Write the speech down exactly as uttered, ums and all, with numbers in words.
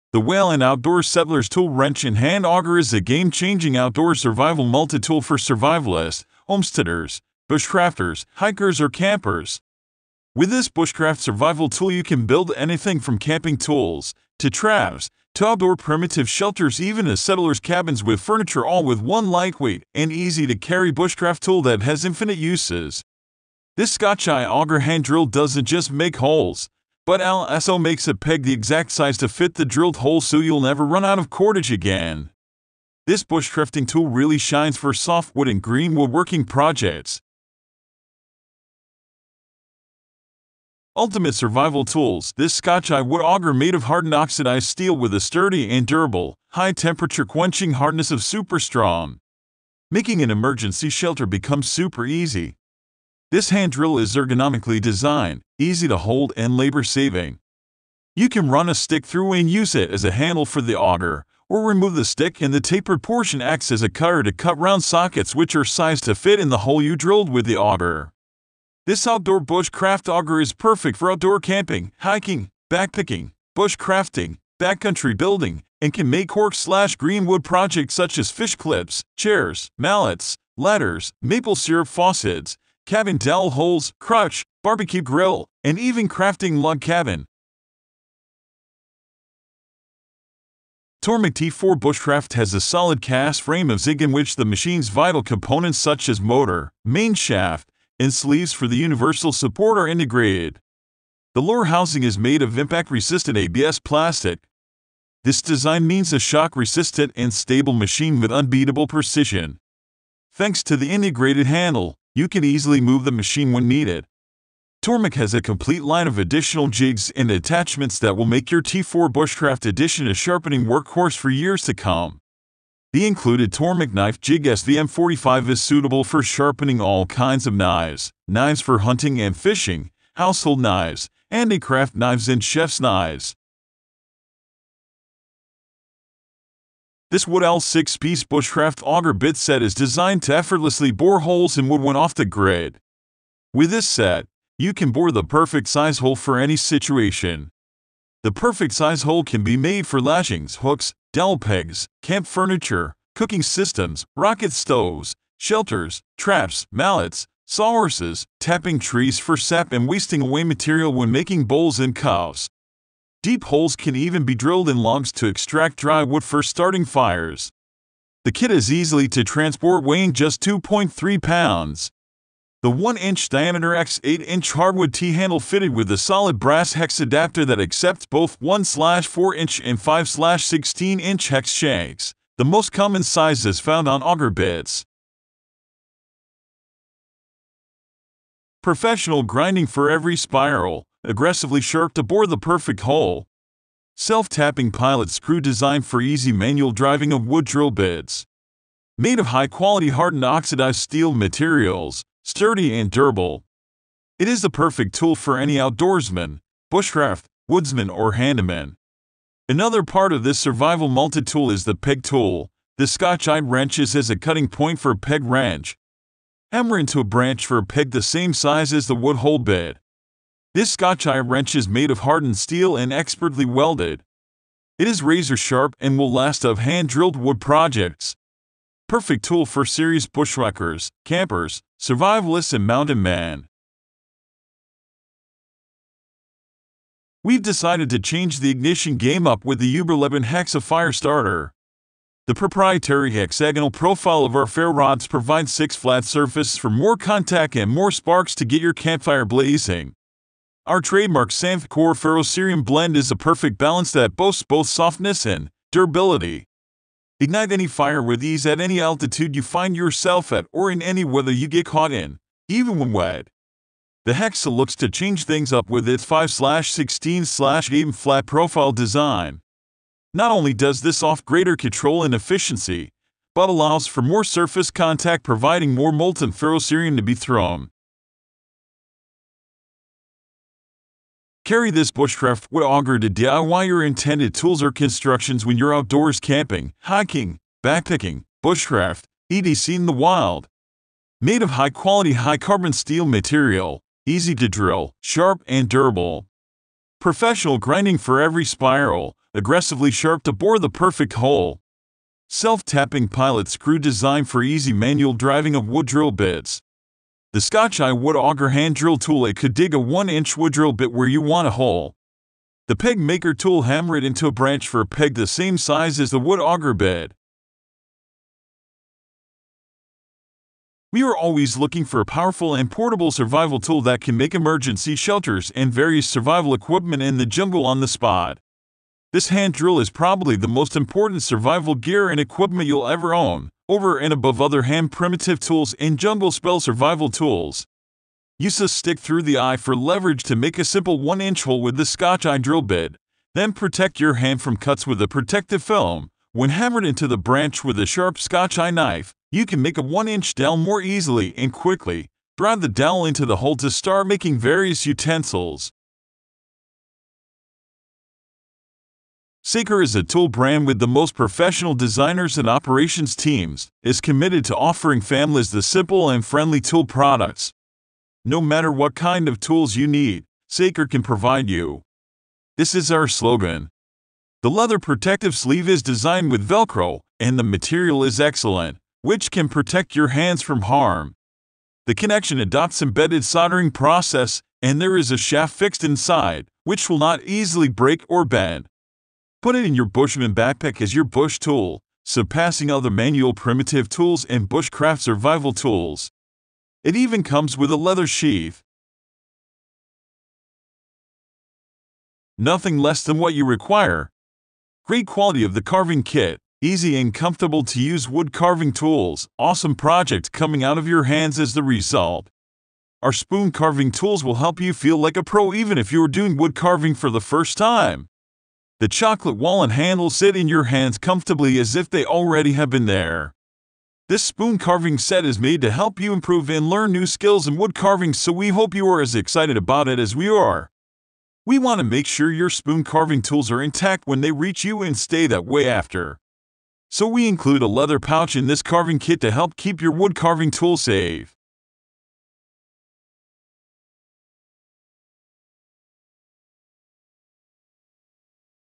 The Whale and Outdoor Settlers Tool Wrench and Hand Auger is a game-changing outdoor survival multi-tool for survivalists, homesteaders, bushcrafters, hikers, or campers. With this bushcraft survival tool you can build anything from camping tools, to traps, to outdoor primitive shelters, even to settlers' cabins with furniture, all with one lightweight and easy-to-carry bushcraft tool that has infinite uses. This Scotch auger hand drill doesn't just make holes, but also makes a peg the exact size to fit the drilled hole so you'll never run out of cordage again. This bushcrafting tool really shines for softwood and green woodworking projects. Ultimate survival tools. This Scotch wood auger made of hardened oxidized steel with a sturdy and durable, high-temperature quenching hardness of super strong, making an emergency shelter become super easy. This hand drill is ergonomically designed, easy to hold and labor-saving. You can run a stick through and use it as a handle for the auger, or remove the stick and the tapered portion acts as a cutter to cut round sockets which are sized to fit in the hole you drilled with the auger. This outdoor bushcraft auger is perfect for outdoor camping, hiking, backpacking, bushcrafting, backcountry building, and can make cork slash greenwood projects such as fish clips, chairs, mallets, ladders, maple syrup faucets, cabin dowel holes, crutch, barbecue grill, and even crafting log cabin. Tormek T four Bushcraft has a solid cast frame of zig in which the machine's vital components such as motor, main shaft, and sleeves for the universal support are integrated. The lower housing is made of impact-resistant A B S plastic. This design means a shock-resistant and stable machine with unbeatable precision. Thanks to the integrated handle, you can easily move the machine when needed. Tormek has a complete line of additional jigs and attachments that will make your T four Bushcraft edition a sharpening workhorse for years to come. The included Tormek knife jig S V M forty-five is suitable for sharpening all kinds of knives, knives for hunting and fishing, household knives, handicraft knives, and chef's knives. This Woodowl six-piece bushcraft auger bit set is designed to effortlessly bore holes in wood when off the grid. With this set, you can bore the perfect size hole for any situation. The perfect size hole can be made for lashings, hooks, dowel pegs, camp furniture, cooking systems, rocket stoves, shelters, traps, mallets, sawhorses, tapping trees for sap, and wasting away material when making bowls and cups. Deep holes can even be drilled in logs to extract dry wood for starting fires. The kit is easily to transport, weighing just two point three pounds. The one inch diameter by eight inch hardwood T-handle fitted with a solid brass hex adapter that accepts both one to four inch and five to sixteen inch hex shanks, the most common sizes found on auger bits. Professional grinding for every spiral, aggressively sharp to bore the perfect hole. Self-tapping pilot screw designed for easy manual driving of wood drill bits. Made of high-quality hardened oxidized steel materials, sturdy and durable. It is the perfect tool for any outdoorsman, bushcraft, woodsman, or handyman. Another part of this survival multi-tool is the peg tool. The Scotch wrench is as a cutting point for a peg wrench. Hammer into a branch for a peg the same size as the wood hole bit. This Scotch wrench is made of hardened steel and expertly welded. It is razor sharp and will last of hand-drilled wood projects. Perfect tool for serious bushwhackers, campers, survivalists, and mountain men. We've decided to change the ignition game up with the überleben Hexå fire starter. The proprietary hexagonal profile of our Ferro rods provides six flat surfaces for more contact and more sparks to get your campfire blazing. Our trademark Sanfcore ferrocerium blend is a perfect balance that boasts both softness and durability. Ignite any fire with ease at any altitude you find yourself at or in any weather you get caught in, even when wet. The Hexå looks to change things up with its five to sixteen eight flat profile design. Not only does this offer greater control and efficiency, but allows for more surface contact, providing more molten ferrocerium to be thrown. Carry this bushcraft wood auger to D I Y your intended tools or constructions when you're outdoors camping, hiking, backpacking, bushcraft, et cetera in the wild. Made of high-quality high-carbon steel material, easy to drill, sharp and durable. Professional grinding for every spiral, aggressively sharp to bore the perfect hole. Self-tapping pilot screw designed for easy manual driving of wood drill bits. The Scotch Wood Auger hand drill tool. It could dig a one inch wood drill bit where you want a hole. The peg maker tool. Hammer it into a branch for a peg the same size as the wood auger bit. We are always looking for a powerful and portable survival tool that can make emergency shelters and various survival equipment in the jungle on the spot. This hand drill is probably the most important survival gear and equipment you'll ever own, over and above other hand primitive tools and jungle spell survival tools. Use a stick through the eye for leverage to make a simple one inch hole with the Scotch drill bit, then protect your hand from cuts with a protective film. When hammered into the branch with a sharp Scotch knife, you can make a one inch dowel more easily and quickly. Drive the dowel into the hole to start making various utensils. Saker is a tool brand with the most professional designers and operations teams, is committed to offering families the simple and friendly tool products. No matter what kind of tools you need, Saker can provide you. This is our slogan. The leather protective sleeve is designed with Velcro, and the material is excellent, which can protect your hands from harm. The connection adopts embedded soldering process, and there is a shaft fixed inside, which will not easily break or bend. Put it in your Bushman backpack as your bush tool, surpassing other manual primitive tools and bushcraft survival tools. It even comes with a leather sheath. Nothing less than what you require. Great quality of the carving kit, easy and comfortable to use wood carving tools, awesome project coming out of your hands as the result. Our spoon carving tools will help you feel like a pro even if you are doing wood carving for the first time. The chocolate walnut handles sit in your hands comfortably as if they already have been there. This spoon carving set is made to help you improve and learn new skills in wood carving, so we hope you are as excited about it as we are. We want to make sure your spoon carving tools are intact when they reach you and stay that way after. So we include a leather pouch in this carving kit to help keep your wood carving tool safe.